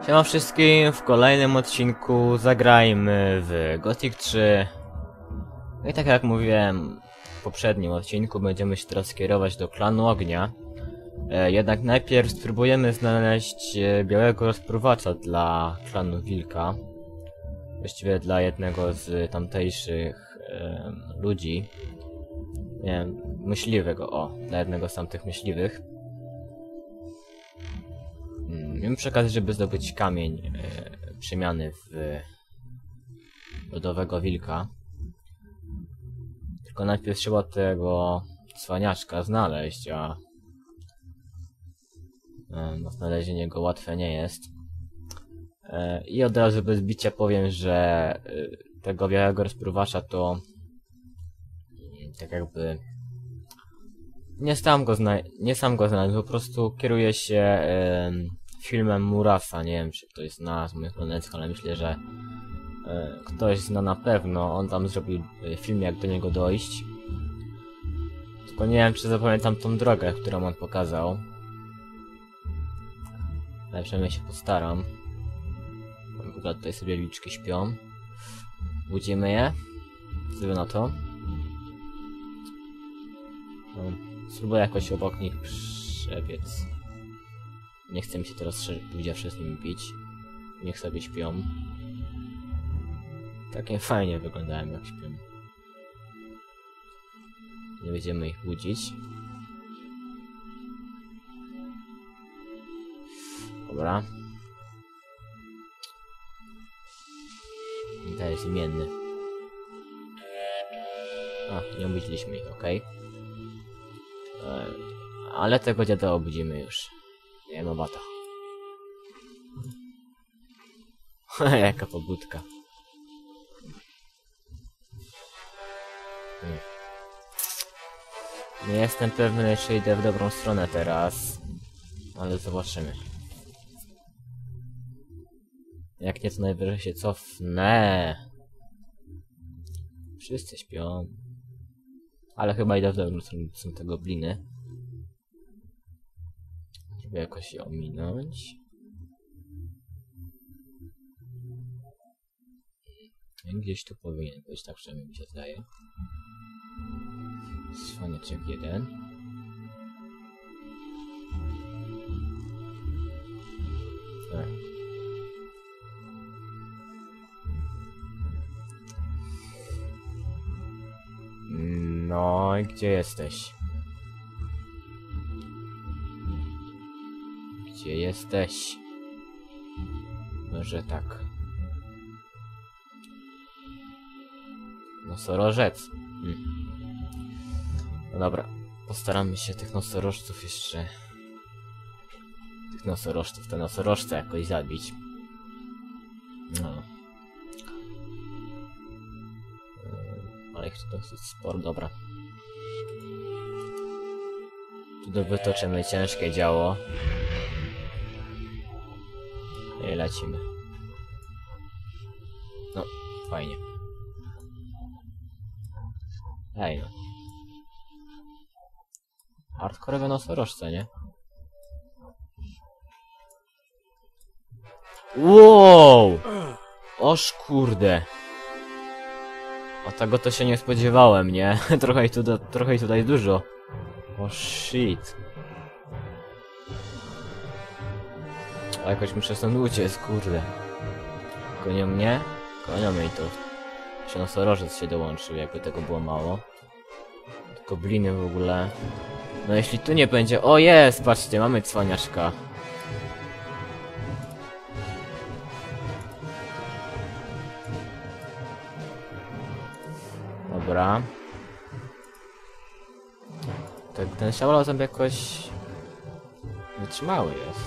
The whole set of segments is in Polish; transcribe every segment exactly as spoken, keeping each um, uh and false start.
Siema wszystkim, w kolejnym odcinku zagrajmy w Gothic trzy. No i tak jak mówiłem w poprzednim odcinku, będziemy się teraz kierować do klanu ognia. E, jednak najpierw spróbujemy znaleźć e, białego rozpruwacza dla klanu wilka. Właściwie dla jednego z tamtejszych e, ludzi. Nie wiem, myśliwego, o, dla jednego z tamtych myśliwych. Wiem przekazać, żeby zdobyć kamień e, przemiany w lodowego wilka. Tylko najpierw trzeba tego cwaniaczka znaleźć, a e, no, znalezienie go łatwe nie jest. E, I od razu bez bicia powiem, że e, tego białego rozpruwacza to e, tak jakby nie sam go zna nie sam go znalazł, po prostu kieruje się e, filmem Murasa. Nie wiem, czy ktoś zna z moich planetów, ale myślę, że e, ktoś zna na pewno. On tam zrobił e, film, jak do niego dojść. Tylko nie wiem, czy zapamiętam tą drogę, którą on pokazał. Ale przynajmniej się postaram. W ogóle tutaj sobie liczki śpią. Budzimy je. Co wy na to? No, spróbuję jakoś obok nich przebiec. Nie chcę mi się teraz powiedziawszy z nimi bić. Niech sobie śpią. Takie fajnie wyglądają, jak śpią. Nie będziemy ich budzić. Dobra. To jest imienny. A, nie obudziliśmy ich, okej. Okay. Ale tego dziada obudzimy już. Nie ma bata. Jaka pobudka. Hmm. Nie jestem pewny, czy idę w dobrą stronę teraz. Ale zobaczymy. Jak nie, to najwyżej się cofnę. Wszyscy śpią. Ale chyba idę w dobrą stronę, są te gobliny. Żeby jakoś je ominąć. Gdzieś tu powinien być, tak przynajmniej mi się zdaje. Cwaniaczek jeden. Tak. No i gdzie jesteś? Gdzie jesteś? Może tak. Nosorożec. Hmm. No dobra. Postaramy się tych nosorożców jeszcze... Tych nosorożców, te nosorożce jakoś zabić. No. Ale ich to dosyć sporo, dobra. Tu wytoczymy ciężkie działo. I lecimy. No, fajnie. Ej no. Hardcore'owe nosorożce, nie? Wow! Oż kurde. O tego to się nie spodziewałem, nie? trochę, ich tu, trochę ich tutaj dużo. O shit. A jakoś muszę stąd uciec, kurde. Gonią mnie? Gonią mnie i to. Jeszcze nosorożec się dołączył, jakby tego było mało. Gobliny w ogóle. No jeśli tu nie będzie... O jest! Patrzcie, mamy cwaniaczka. Dobra. Ten, ten szałolozem jakoś... wytrzymały jest.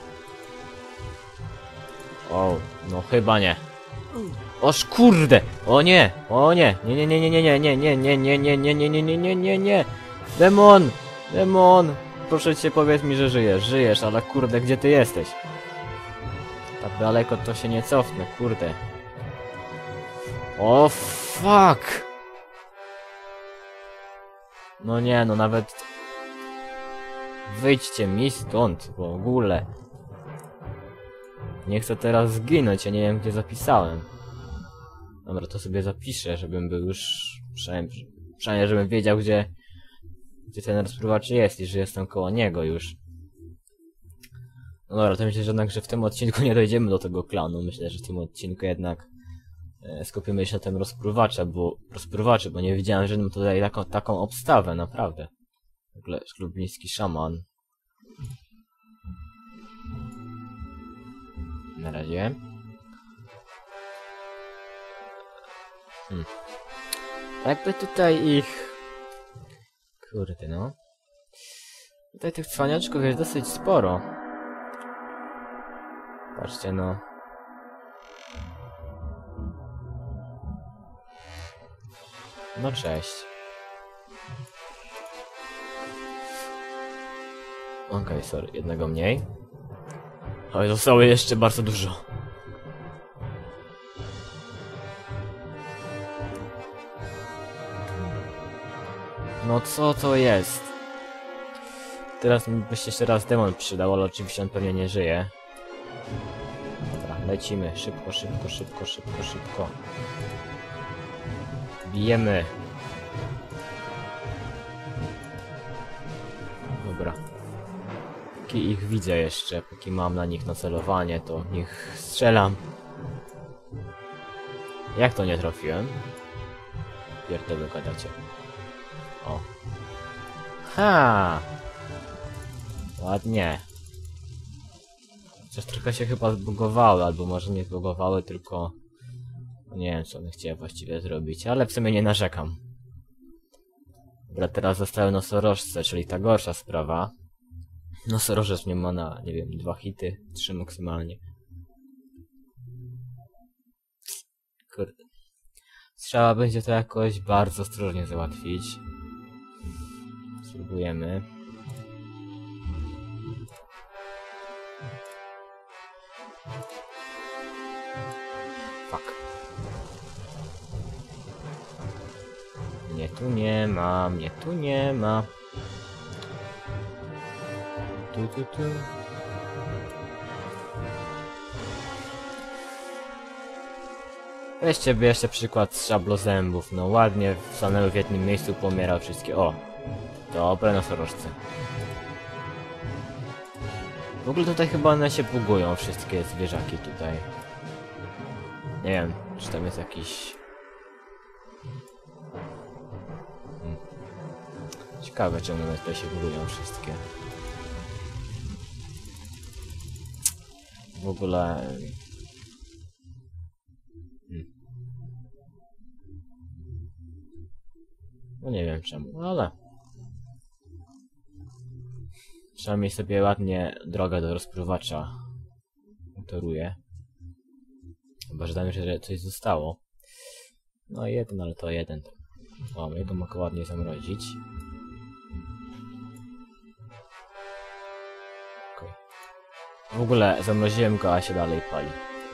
O, no chyba nie. Oż kurde! O nie! O nie! Nie, nie, nie, nie, nie, nie, nie, nie, nie, nie, nie, nie, nie, nie, nie, nie, nie! Demon! Demon! Proszę cię, powiedz mi, że żyjesz. Żyjesz, ale kurde, gdzie ty jesteś? Tak daleko to się nie cofnę, kurde. O fuck! No nie, no nawet... Wyjdźcie mi stąd, w ogóle. Nie chcę teraz zginąć, ja nie wiem gdzie zapisałem. Dobra, to sobie zapiszę, żebym był już... Przynajmniej, przynajmniej żebym wiedział gdzie... Gdzie ten rozpruwacz jest i że jestem koło niego już. No dobra, to myślę, że jednak, że w tym odcinku nie dojdziemy do tego klanu. Myślę, że w tym odcinku jednak e, skupimy się na tym rozpruwacza, bo rozpruwaczy, bo nie widziałem, że tutaj taką, taką obstawę, naprawdę. W ogóle szlubniński szaman. Na razie. Hmm. Jakby tutaj ich... Kurde no. Tutaj tych cwaniaczków jest dosyć sporo. Patrzcie no. No cześć. Okej, okay, sorry, jednego mniej. Ale zostało jeszcze bardzo dużo. No co to jest? Teraz mi by się jeszcze raz demon przydał, ale oczywiście on pewnie nie żyje. Dobra, lecimy. Szybko, szybko, szybko, szybko, szybko. Bijemy. Dobra. Póki ich widzę jeszcze, póki mam na nich nacelowanie, to niech strzelam. Jak to nie trafiłem? Pierdolę gadacie. O. Ha! Ładnie. Chociaż trochę się chyba zbugowały, albo może nie zbugowały, tylko... Nie wiem, co one chciały właściwie zrobić, ale w sumie nie narzekam. Dobra, teraz zostały nosorożce, czyli ta gorsza sprawa. Nosorożec mnie ma na, nie wiem, dwa hity, trzy maksymalnie. Kurde. Trzeba będzie to jakoś bardzo ostrożnie załatwić. Spróbujemy. Fuck. Mnie tu nie ma, mnie tu nie ma. Tu, tu, tu. Weźcie, bierzcie przykład z szablozębów. No ładnie stanęły w jednym miejscu, pomierał wszystkie. O! Dobre nosorożce. W ogóle tutaj chyba one się bugują, wszystkie zwierzaki tutaj. Nie wiem, czy tam jest jakiś... Hmm. Ciekawe, czemu one tutaj się bugują wszystkie. W ogóle... Hmm. No nie wiem czemu, ale... Przynajmniej sobie ładnie drogę do rozpruwacza utoruję. Chyba, że tam jeszcze coś zostało. No jeden, ale to jeden. O, jego mogę ładnie zamrozić. Okay. W ogóle zamroziłem go, a się dalej pali.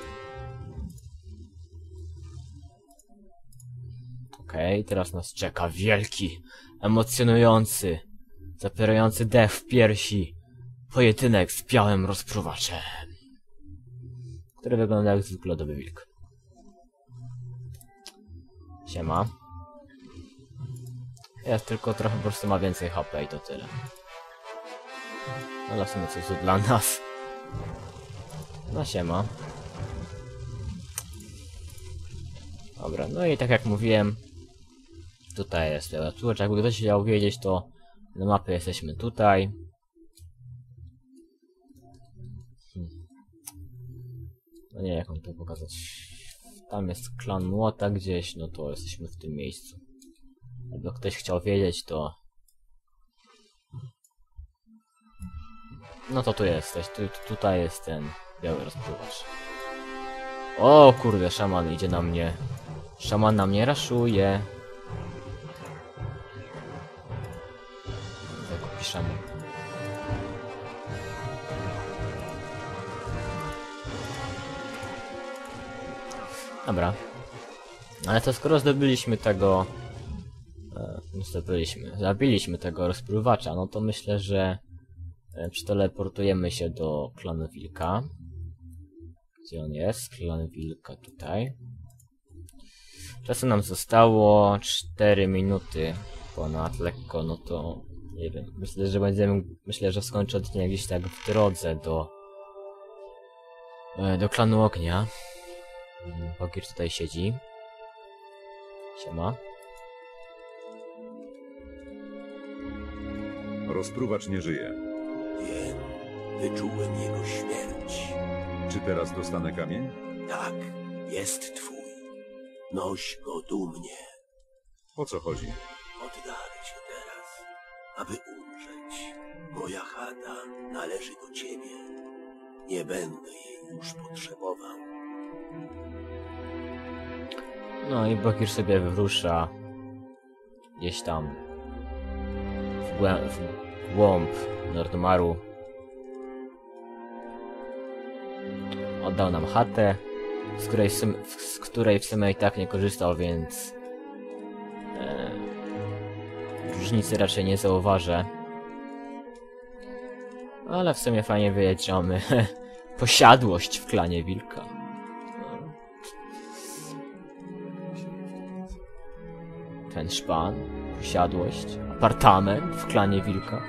Okej, okay, teraz nas czeka wielki, emocjonujący, zapierający dech w piersi pojedynek z białym rozpruwaczem, który wygląda jak zwykle lodowy wilk. Siema. Jest tylko trochę po prostu ma więcej H P i to tyle. Ale w sumie coś tu dla nas. No siema. Dobra, no i tak jak mówiłem, tutaj jest klawiatura. Jakby ktoś chciał wiedzieć, to na mapie jesteśmy tutaj. Hmm. No nie, jak mam to pokazać. Tam jest klan młota gdzieś, no to jesteśmy w tym miejscu. Jakby ktoś chciał wiedzieć, to... No to tu jesteś, tu, tu, tutaj jest ten biały rozpływacz. O kurde, szaman idzie na mnie. Szaman na mnie raszuje. Zakupi szaman. Dobra. Ale to skoro zdobyliśmy tego... E, zdobyliśmy, zabiliśmy tego rozpływacza, no to myślę, że e, przeteleportujemy się do klanu wilka. Gdzie on jest? Klan wilka tutaj. Czasu nam zostało cztery minuty ponad lekko, no to nie wiem. Myślę, że będziemy, myślę, że skończę odcinek gdzieś tak w drodze do do klanu ognia. Bokir tutaj siedzi. Siema. Rozpruwacz nie żyje. Wiem, wyczułem jego śmierć. Czy teraz dostanę kamień? Tak, jest twój. Noś go dumnie. O co chodzi? Oddalę się teraz, aby umrzeć. Moja chata należy do ciebie. Nie będę jej już potrzebował. No i Bokir sobie wyrusza gdzieś tam w, głę w głąb Nordmaru. Oddał nam chatę, z której, z której w sumie i tak nie korzystał, więc e, różnicy raczej nie zauważę. Ale w sumie fajnie wiedzieć, że mamy posiadłość w klanie wilka. Ten szpan, posiadłość, apartament w klanie wilka.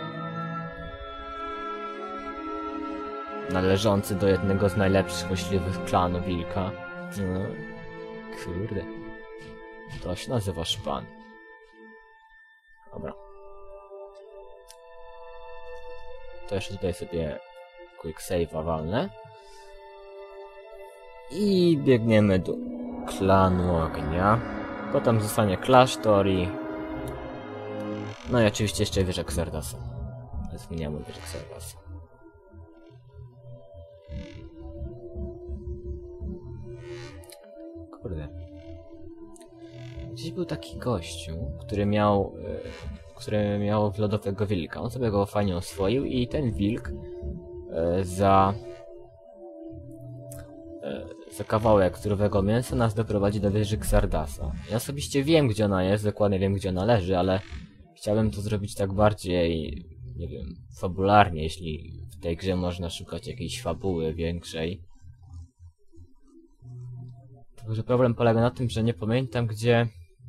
Należący do jednego z najlepszych myśliwych klanów wilka. No, kurde. To się nazywa szpan. Dobra. To jeszcze tutaj sobie quick save'a walnę. I biegniemy do klanu ognia. Potem zostanie klasztor i... No i oczywiście jeszcze wieża Xardasa. Zapomniałem o wieży Xardasa. Kurde. Gdzieś był taki gościu, który miał... Yy, który miał lodowego wilka. On sobie go fajnie oswoił i ten wilk yy, za... za kawałek surowego mięsa nas doprowadzi do wieży Xardasa. Ja osobiście wiem, gdzie ona jest, dokładnie wiem, gdzie ona leży, ale chciałbym to zrobić tak bardziej, nie wiem, fabularnie, jeśli w tej grze można szukać jakiejś fabuły większej. Tylko że problem polega na tym, że nie pamiętam, gdzie...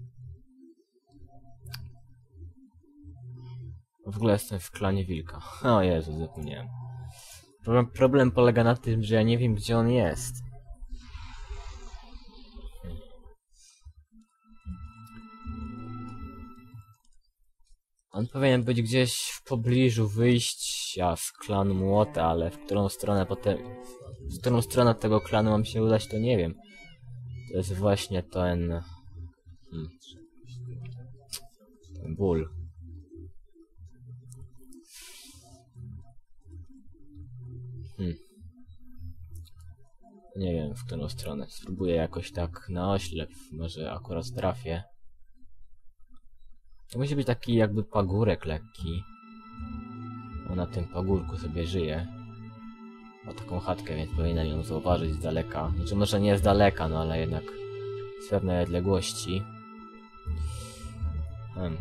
W ogóle jestem w klanie wilka. O Jezu, zapomniałem. Problem, problem polega na tym, że ja nie wiem, gdzie on jest. On powinien być gdzieś w pobliżu wyjścia z klanu Młota, ale w którą stronę potem... W którą stronę tego klanu mam się udać, to nie wiem. To jest właśnie ten... Hmm. Ten ból. Hmm. Nie wiem, w którą stronę. Spróbuję jakoś tak na oślep. Może akurat trafię. To musi być taki jakby pagórek lekki. On na tym pagórku sobie żyje. Ma taką chatkę, więc powinienem ją zauważyć z daleka. Znaczy może nie z daleka, no ale jednak z pewnej odległości. Hmm.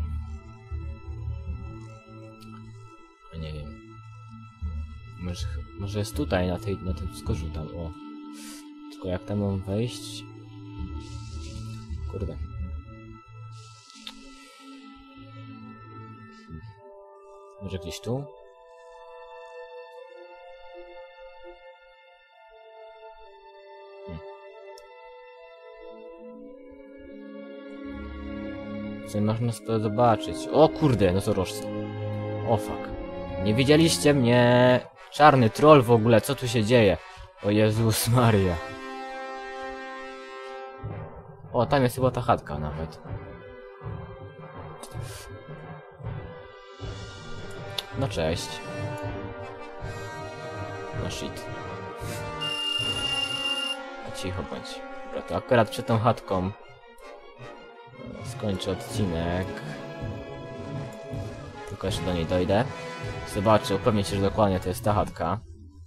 Nie wiem. Może, może jest tutaj, na, tej, na tym wzgórzu tam, o. Tylko jak tam mam wejść? Kurde. Może gdzieś tu? Hmm. Co można sobie zobaczyć? O kurde, no to rożce. O fuck. Nie widzieliście mnie? Czarny troll w ogóle, co tu się dzieje? O Jezus Maria. O, tam jest chyba ta chatka nawet. No cześć. No shit. A cicho bądź. Dobra, to akurat przed tą chatką skończę odcinek. Tylko jeszcze do niej dojdę. Zobaczę, upewnię się, że dokładnie to jest ta chatka.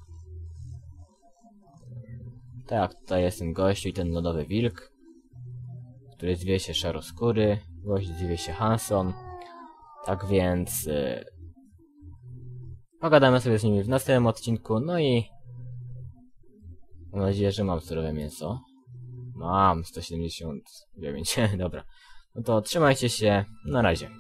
Tak, tutaj jest ten gościu i ten lodowy wilk, który zwie się Szaroskóry, gość zwie się Hanson. Tak więc yy, pogadamy sobie z nimi w następnym odcinku, no i Mam nadzieję, że mam surowe mięso. Mam sto siedemdziesiąt dziewięć. Dobra. No to trzymajcie się. Na razie.